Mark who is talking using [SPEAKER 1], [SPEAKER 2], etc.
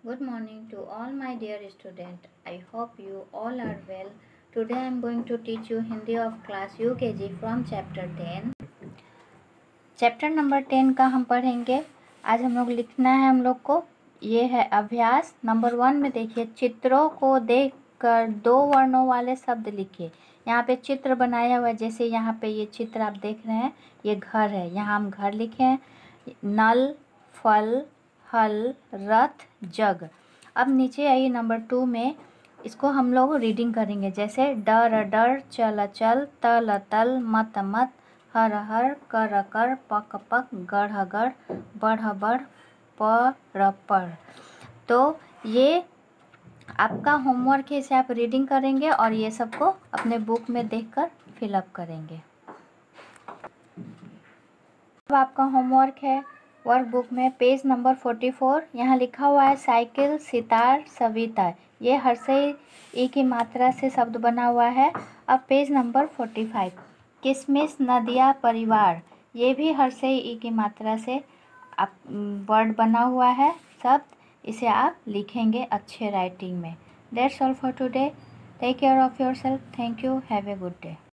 [SPEAKER 1] Good morning to all my dear students. I hope you all are well. Today I am going to teach you Hindi of class UKG from chapter 10. Chapter number 10 का हम पढ़ेंगे। आज हम लोग लिखना है हम लोग को, ये है अभ्यास नंबर 1 में। देखिए, चित्रों को देखकर 2 वर्णों वाले शब्द लिखिए। यहाँ पे चित्र बनाया हुआ है, जैसे यहाँ पे ये चित्र आप देख रहे हैं, ये घर है। यहाँ हम घर लिखे हैं, नल, फल, हल, रथ, जग। अब नीचे आइए नंबर 2 में, इसको हम लोग रीडिंग करेंगे। जैसे डर डर, चल चल, तल तल, मत मत, हर हर, कर कर, पक पक, गढ़ गढ़, बढ़ बढ़, पढ़ पढ़। तो ये आपका होमवर्क है, इसे आप रीडिंग करेंगे और ये सबको अपने बुक में देखकर फिलअप करेंगे। अब आपका होमवर्क है वर्क बुक में पेज नंबर 44। यहाँ लिखा हुआ है साइकिल, सितार, सविता। ये हर से ई की मात्रा से शब्द बना हुआ है। अब पेज नंबर 45, किशमिश, नदिया, परिवार। ये भी हर से ई की मात्रा से आप वर्ड बना हुआ है शब्द। इसे आप लिखेंगे अच्छे राइटिंग में। That's all for today. Take care of yourself. Thank you. Have a good day.